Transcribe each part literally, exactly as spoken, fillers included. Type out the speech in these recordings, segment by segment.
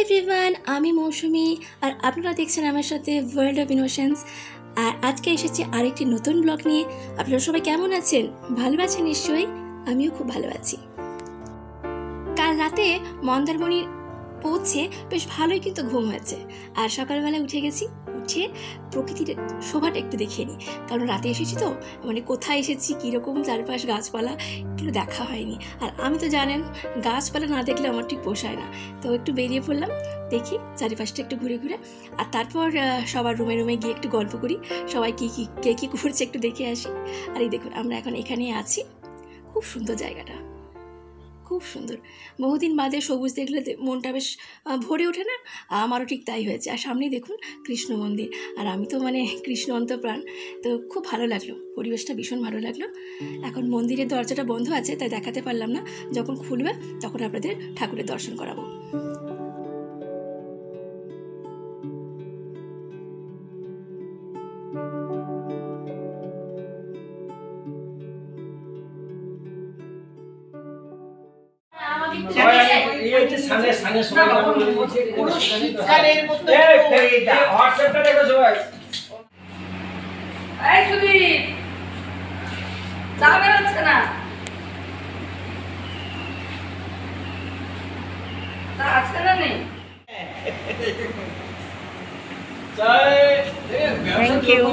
Everyone, আমি মৌসুমি আর আপনারা দেখছেন আমার সাথে ওয়ার্ল্ড অফ ইনোসেন্স। আর আজকে এসেছি আরেকটি নতুন ব্লগ নিয়ে। আপনারা সবাই কেমন আছেন? ভালো আছেন নিশ্চয়ই। আমিও খুব ভালো আছি। কাল রাতে মন্দারমণি পৌঁছে বেশ ভালোই কিন্তু ঘুম হয়েছে, আর সকালবেলা উঠে গেছি। উঠে প্রকৃতির শোভাটা একটু দেখে নিই, কারণ রাতে এসেছি তো, মানে কোথায় এসেছি, কীরকম চারপাশ গাছপালা একটু দেখা হয়নি। আর আমি তো জানেন গাছপালা না দেখলে আমার ঠিক পোষায় না, তো একটু বেরিয়ে পড়লাম, দেখি চারিপাশটা একটু ঘুরে ঘুরে। আর তারপর সবার রুমে রুমে গিয়ে একটু গল্প করি, সবাই কী কী কে কী করছে একটু দেখে আসি। আর এই দেখুন আমরা এখন এখানেই আছি। খুব সুন্দর জায়গাটা, খুব সুন্দর। বহুদিন বাদে সবুজ দেখলে মনটা বেশ ভরে ওঠে না? আমারও ঠিক তাই হয়েছে। আর সামনেই দেখুন কৃষ্ণ মন্দির, আর আমি তো মানে কৃষ্ণ অন্তপ্রাণ, তো খুব ভালো লাগলো, পরিবেশটা ভীষণ ভালো লাগলো। এখন মন্দিরের দরজাটা বন্ধ আছে, তাই দেখাতে পারলাম না। যখন খুলবে তখন আপনাদের ঠাকুরের দর্শন করাবো। Thank you.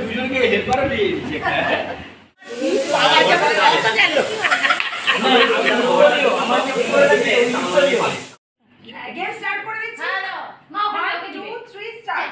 Again, start for it. Hello. Now, one, two, three, start.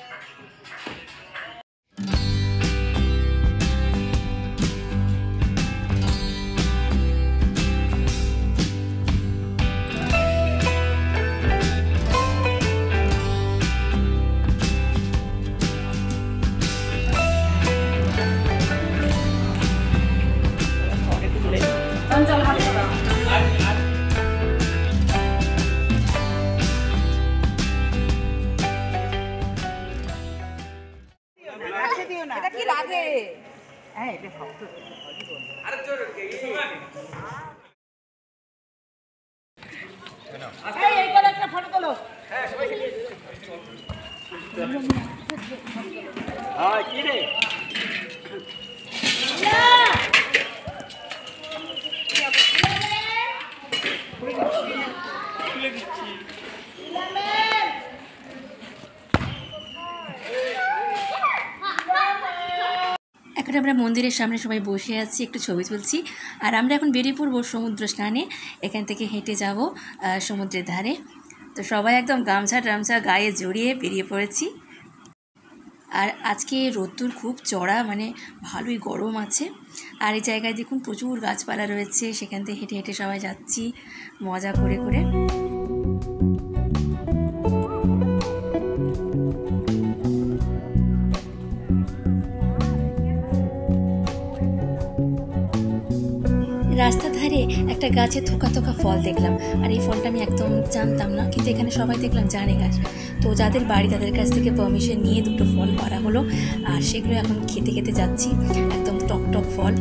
এখন আমরা মন্দিরের সামনে সবাই বসে আছি, একটু ছবি তুলছি। আর আমরা এখন বেরিয়ে পড়বো সমুদ্র স্নানে। এখান থেকে হেঁটে যাব সমুদ্রের ধারে। তো সবাই একদম গামছা টামছা গায়ে জড়িয়ে বেরিয়ে পড়েছি। আর আজকে রোদ্দুর খুব চড়া, মানে ভালোই গরম আছে। আর এই জায়গায় দেখুন প্রচুর গাছপালা রয়েছে, সেখান থেকে হেঁটে হেঁটে সবাই যাচ্ছি মজা করে করে। রাস্তার ধারে একটা গাছে থোকা থোকা ফল দেখলাম, আর এই ফলটা আমি একদম জানতাম না, কিন্তু এখানে সবাই দেখলাম জানে গাছ। তো যাদের বাড়ি তাদের কাছ থেকে পারমিশন নিয়ে দুটো ফল পাড়া হলো, আর সেগুলো এখন খেতে খেতে যাচ্ছি। একদম টক টক ফল।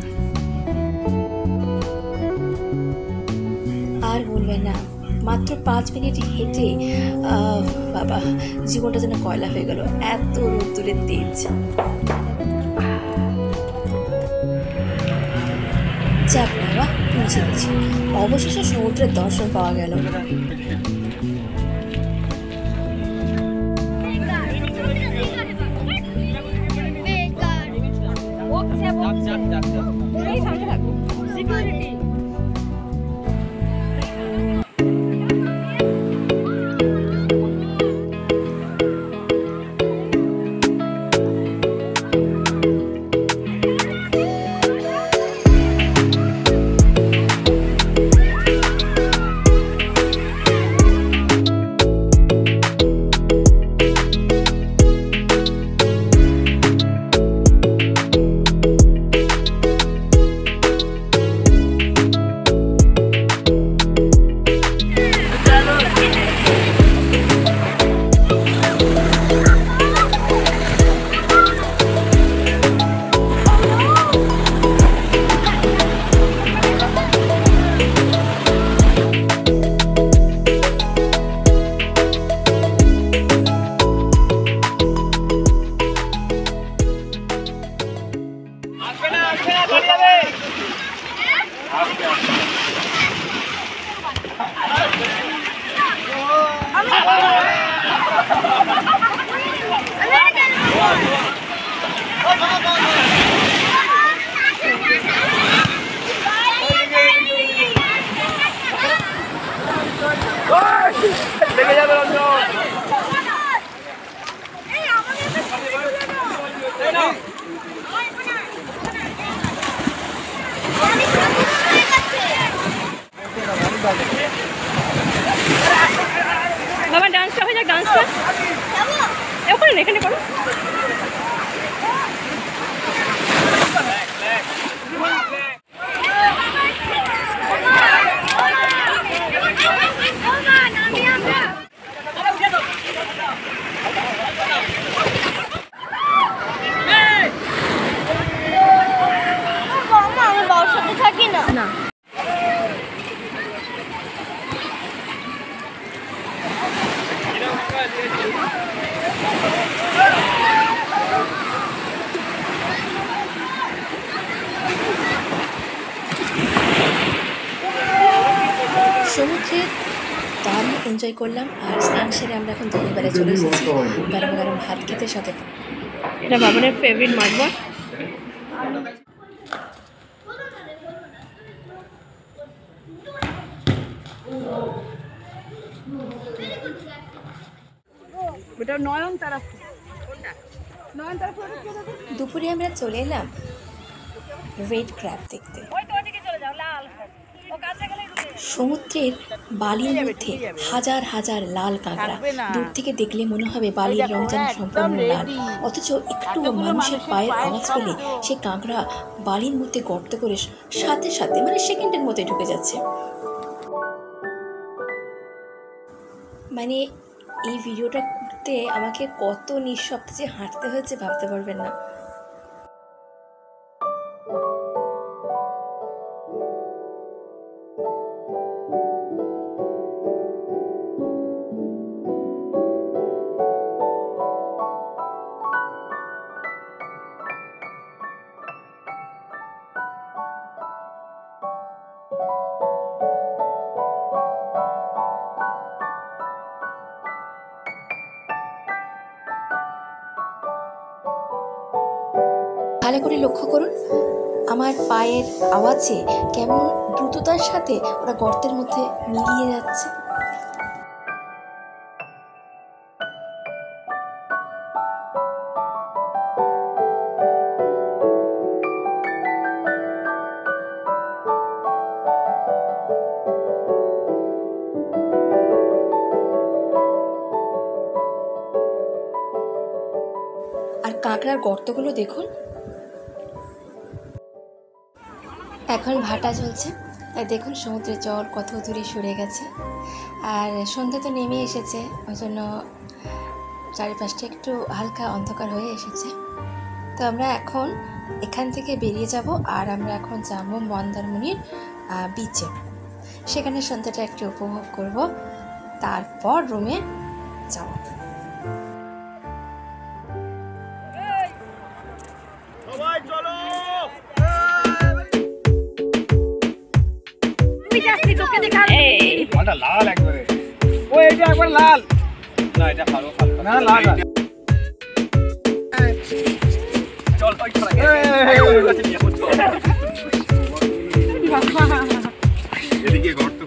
আর বলবেন না, মাত্র পাঁচ মিনিট হেঁটে বাবা জীবনটা যেন কয়লা হয়ে গেল, এত রোদ্দুরের তেজ। যাক বাবা, পৌঁছে গেছি। অবশেষে সমুদ্রের দর্শন পাওয়া গেল। ডান্সটা হয়ে যাক, ডান্সটা ওখানে না, এখানে করো। না সমুদ্রে দারুণ এনজয় করলাম। আর স্নান সেরে আমরা এখন দুপুরবেলায় চলে এসেছি গরম গরম ভাত খেতে সাথে। এটা বাবনের ফেভারিট মাছ ভাত। দুপুরে আমরা চলে এলাম রেড ক্র্যাব দেখতে। সমুদ্রের বালির মধ্যে হাজার হাজার লাল কাঁকড়া, দূর থেকে দেখলে মনে হবে বালির রং যেন সম্পূর্ণ লাল, অথচ একটু মানুষের পায়ের আওয়াজ পেলে সে কাঁকড়া বালির মধ্যে গর্ত করে সাথে সাথে মানে সেকেন্ডের মধ্যে ঢুকে যাচ্ছে। মানে এই ভিডিওটা করতে আমাকে কত নিঃশব্দে যে হাঁটতে হয়েছে ভাবতে পারবেন না। ভালো করে লক্ষ্য করুন, আমার পায়ের আওয়াজে কেমন দ্রুততার সাথে ওরা গর্তের মধ্যে মিলিয়ে যাচ্ছে। আর কাঁকড়ার গর্তগুলো দেখুন। এখন ভাটা চলছে, তাই দেখুন সমুদ্রের জল কত দূরে সরে গেছে। আর সন্ধ্যা তো নেমে এসেছে, ওই জন্য চারিপাশটা একটু হালকা অন্ধকার হয়ে এসেছে। তো আমরা এখন এখান থেকে বেরিয়ে যাব, আর আমরা এখন যাবো মন্দারমণির বিচে। সেখানে সন্ধ্যাটা একটু উপভোগ করব, তারপর রুমে যাব। লাল একবারে, ও এটা একবার লাল না, এটা ভালো ভালো না, লাল চল ওই চল এদিকে গর্ত।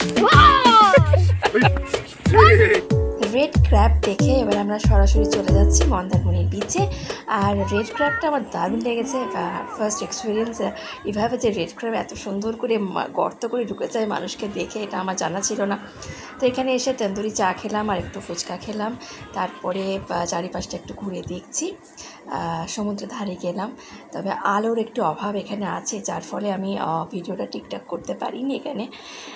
রেড ক্র্যাব দেখে এবার আমরা সরাসরি চলে যাচ্ছি মন্দারমণির বিচে। আর রেড ক্র্যাবটা আমার দারুণ লেগেছে, ফার্স্ট এক্সপিরিয়েন্স। এভাবে যে রেড ক্র্যাব এত সুন্দর করে গর্ত করে ঢুকে যায় মানুষকে দেখে, এটা আমার জানা ছিল না। তো এখানে এসে তন্দুরি চা খেলাম আর একটু ফুচকা খেলাম, তারপরে চারিপাশটা একটু ঘুরে দেখছি, সমুদ্রের ধারে গেলাম। তবে আলোর একটু অভাব এখানে আছে, যার ফলে আমি ভিডিওটা ঠিকঠাক করতে পারিনি এখানে।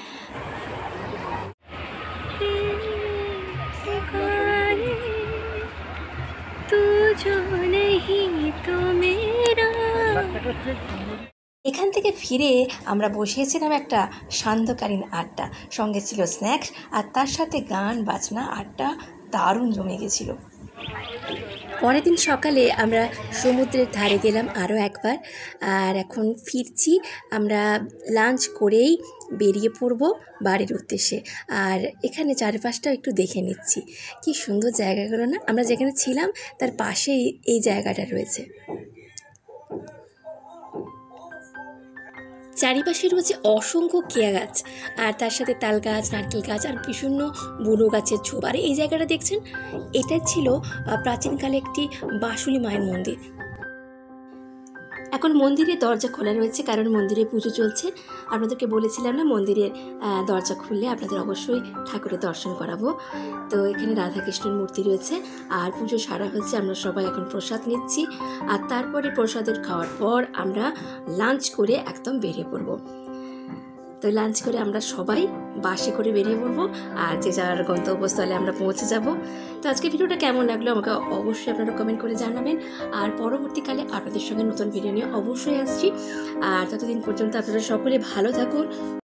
এখান থেকে ফিরে আমরা বসিয়েছিলাম একটা সান্ধ্যকালীন আড্ডা, সঙ্গে ছিল স্ন্যাক্স আর তার সাথে গান বাজনা, আড্ডা দারুণ জমে গেছিল। পরের দিন সকালে আমরা সমুদ্রের ধারে গেলাম আরও একবার, আর এখন ফিরছি। আমরা লাঞ্চ করেই বেরিয়ে পড়ব বাড়ির উদ্দেশ্যে। আর এখানে চারপাশটাও একটু দেখে নিচ্ছি, কি সুন্দর জায়গাগুলো না। আমরা যেখানে ছিলাম তার পাশেই এই জায়গাটা রয়েছে। চারিপাশে রয়েছে অসংখ্য কেয়া গাছ, আর তার সাথে তাল গাছ, নারকেল গাছ আর বিভিন্ন বুনো গাছের ঝোপ। আর এই জায়গাটা দেখছেন, এটা ছিল প্রাচীনকালে একটি বাঁশুলি মায়ের মন্দির। এখন মন্দিরের দরজা খোলা রয়েছে, কারণ মন্দিরে পুজো চলছে। আপনাদেরকে বলেছিলাম না, মন্দিরের দরজা খুললে আপনাদের অবশ্যই ঠাকুরের দর্শন করাবো। তো এখানে রাধাকৃষ্ণের মূর্তি রয়েছে, আর পুজো সারা হচ্ছে। আমরা সবাই এখন প্রসাদ নিচ্ছি, আর তারপরে প্রসাদের খাওয়ার পর আমরা লাঞ্চ করে একদম বেরিয়ে পড়বো। তো লাঞ্চ করে আমরা সবাই বাসে করে বেরিয়ে পড়বো, আর যে যার গন্তব্যস্থলে আমরা পৌঁছে যাব। তো আজকে ভিডিওটা কেমন লাগলো আমাকে অবশ্যই আপনারা কমেন্ট করে জানাবেন, আর পরবর্তীকালে আপনাদের সঙ্গে নতুন ভিডিও নিয়ে অবশ্যই আসছি। আর ততদিন পর্যন্ত আপনারা সকলে ভালো থাকুন,